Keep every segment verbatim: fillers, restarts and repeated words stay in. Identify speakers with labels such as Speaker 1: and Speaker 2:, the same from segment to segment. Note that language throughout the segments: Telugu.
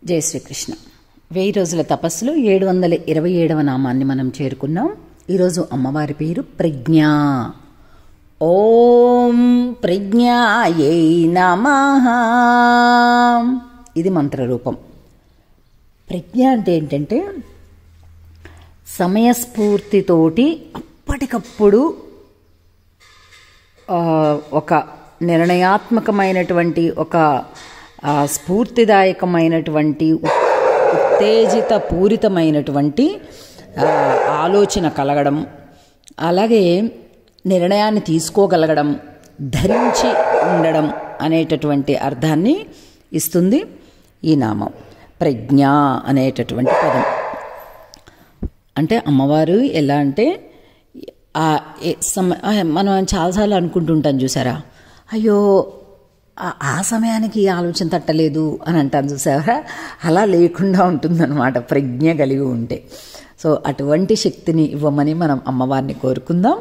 Speaker 1: జై శ్రీకృష్ణ. వెయ్యి రోజుల తపస్సులో ఏడు వందల ఇరవై ఏడవ నామాన్ని మనం చేరుకున్నాం. ఈరోజు అమ్మవారి పేరు ప్రజ్ఞ. ఓం ప్రజ్ఞాయై నమః. ఇది మంత్రరూపం. ప్రజ్ఞ అంటే ఏంటంటే సమయస్ఫూర్తితోటి అప్పటికప్పుడు ఒక నిర్ణయాత్మకమైనటువంటి ఒక స్ఫూర్తిదాయకమైనటువంటి ఉత్తేజిత పూరితమైనటువంటి ఆలోచన కలగడం, అలాగే నిర్ణయాన్ని తీసుకోగలగడం, ధరించి ఉండడం అనేటటువంటి అర్థాన్ని ఇస్తుంది ఈ నామం. ప్రజ్ఞ అనేటటువంటి పదం అంటే అమ్మవారు ఎలా అంటే సమ మనం చాలాసార్లు అనుకుంటుంటాం చూసారా, అయ్యో ఆ సమయానికి ఈ ఆలోచన తట్టలేదు అని అంటాను చూసారా, అలా లేకుండా ఉంటుందన్నమాట ప్రజ్ఞ కలిగి ఉంటే. సో అటువంటి శక్తిని ఇవ్వమని మనం అమ్మవారిని కోరుకుందాం.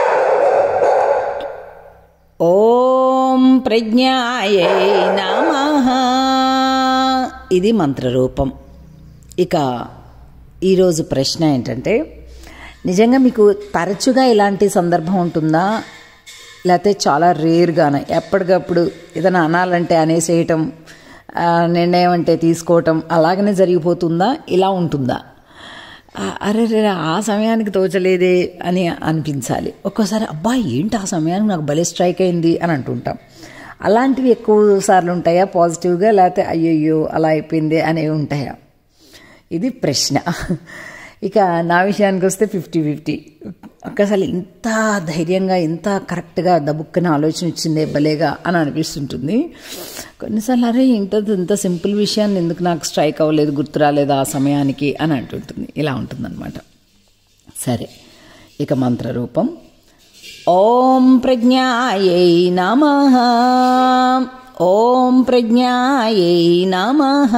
Speaker 1: ఓం ప్రజ్ఞాయై నమః. ఇది మంత్రరూపం. ఇక ఈరోజు ప్రశ్న ఏంటంటే, నిజంగా మీకు తరచుగా ఇలాంటి సందర్భం ఉంటుందా, లేకపోతే చాలా రేర్గానే ఎప్పటికప్పుడు ఏదైనా అనాలంటే అనేసేయటం, నిర్ణయం అంటే తీసుకోవటం అలాగనే జరిగిపోతుందా, ఇలా ఉంటుందా? అరే రే ఆ సమయానికి తోచలేదే అని అనిపించాలి. ఒక్కోసారి అబ్బా ఏంటి ఆ సమయానికి నాకు భలే స్ట్రైక్ అయింది అని అంటుంటాం. అలాంటివి ఎక్కువ సార్లు ఉంటాయా పాజిటివ్గా, లేకపోతే అయ్యయ్యో అలా అయిపోయింది అనేవి ఉంటాయా? ఇది ప్రశ్న. ఇక నా విషయానికి వస్తే ఫిఫ్టీ ఫిఫ్టీ. ఒక్కసారి ఇంత ధైర్యంగా ఇంత కరెక్ట్గా దబుక్కన ఆలోచన వచ్చిందే భలేగా అని అనిపిస్తుంటుంది. కొన్నిసార్లు అరే ఇంత ఇంత సింపుల్ విషయాన్ని ఎందుకు నాకు స్ట్రైక్ అవ్వలేదు, గుర్తు రాలేదు ఆ సమయానికి అని అంటుంటుంది. ఇలా ఉంటుందన్నమాట. సరే, ఇక మంత్రరూపం. ఓం ప్రజ్ఞాయై నమః. ఓం ప్రజ్ఞాయై నమః.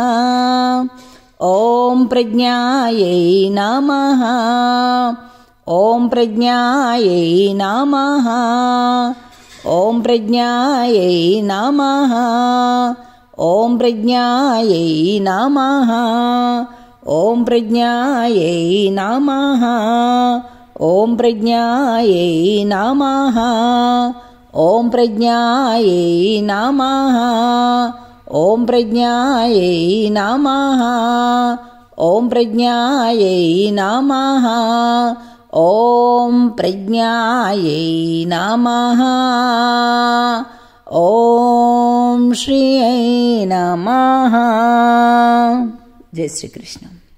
Speaker 1: ఓం ప్రజ్ఞాయై నమః. ఓం ప్రజ్ఞాయై నమః. ఓం ప్రజ్ఞాయై నమః. ఓం ప్రజ్ఞాయై నమః. ఓం ప్రజ్ఞాయై నమః. ఓం ప్రజ్ఞాయై నమః. ఓం ప్రజ్ఞాయై నమః. ఓం ప్రజ్ఞాయై నమః. ఓం ప్రజ్ఞాయై నమః. ఓం ప్రజ్ఞాయై నమః. ఓం శ్రీ నమః. జై శ్రీకృష్ణ.